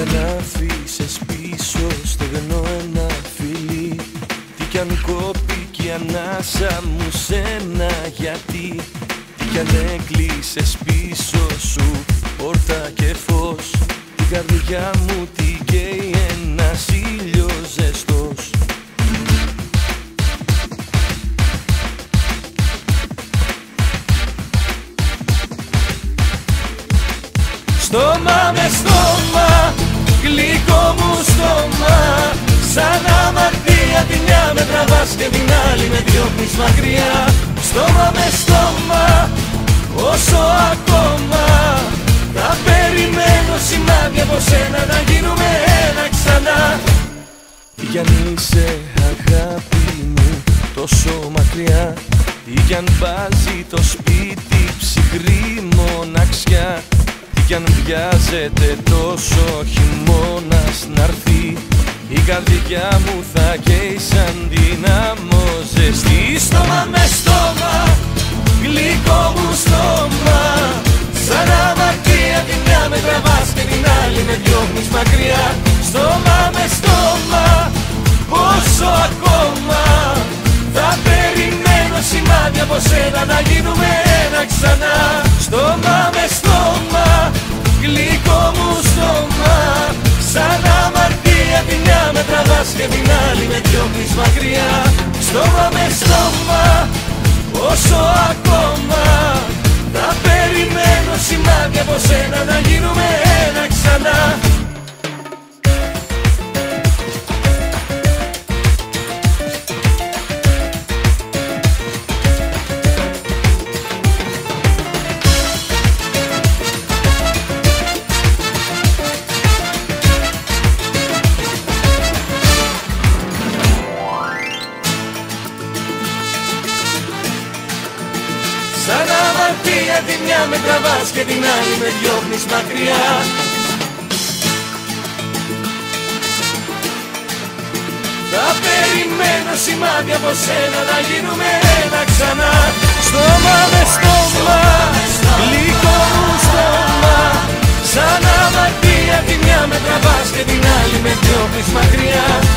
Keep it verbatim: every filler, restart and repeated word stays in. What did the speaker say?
κι αν αφήσεις πίσω στεγνό ένα φιλί, τι κι αν κόπει κι η ανάσα μου σένα, γιατί τι κι αν έκλεισες πίσω σου πόρτα και φως, την καρδιά μου την καίει ένας ήλιος ζεστός. Στόμα με στόμα, γλυκό μου στόμα, σαν αμαρτία τη μια με τραβάς και την άλλη με διώχνεις μακριά. Στόμα με στόμα, όσο ακόμα θα περιμένω σημάδια από σένα να γίνουμε ένα ξανά. Ή κι αν είσαι αγάπη μου τόσο μακριά, ή κι αν βάζει το σπίτι ψυχρή μοναξιά, κι αν βιάζεται τόσο χειμώνας να'ρθεί, η καρδιά μου θα καίει σαν δύναμο ζεστή. Στόμα με στόμα, γλυκό μου στόμα, σαν αμαρτία τη μια με τραβάς και την άλλη με διώχνεις μακριά. Στόμα με στόμα, πόσο ακόμα θα περιμένω σημάδια από σένα να γίνουμε ένα ξανά. Στόμα με στόμα, γλυκό μου στόμα, σαν αμαρτία τη μια με τραβάς και την άλλη με διώχνεις μακριά. Στόμα με στόμα, όσο ακόμα θα περιμένω σημάδια από σένα να γίνουμε ένα ξανά. Σαν αμαρτία τη μια με τραβάς και την άλλη με διώχνεις μακριά. Θα περιμένω σημάδια από σένα να γίνουμε ένα ξανά. Στόμα με στόμα, γλυκό μου στόμα, σαν αμαρτία τη μια με τραβάς και την άλλη με διώχνεις μακριά.